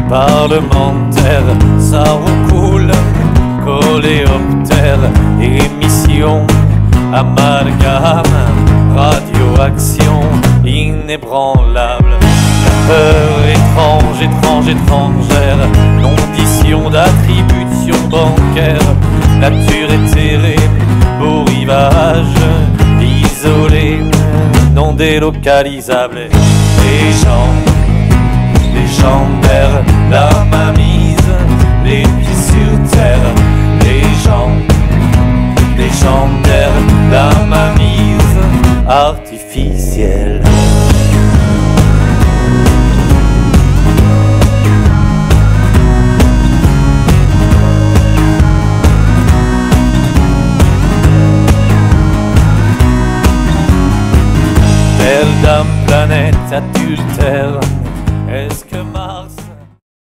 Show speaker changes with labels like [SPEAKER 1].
[SPEAKER 1] parlementaire, ça recoule, coléoptère, émission, amalgame, radioaction, inébranlable, peur étrange, étrange, étrangère, condition d'attribution bancaire, nature éthérée, beau rivage, isolé, non délocalisable, légendaire, la mainmise, les pieds sur terre, légendaire, la mainmise, artificielle. Belle dame, planète adultère, est-ce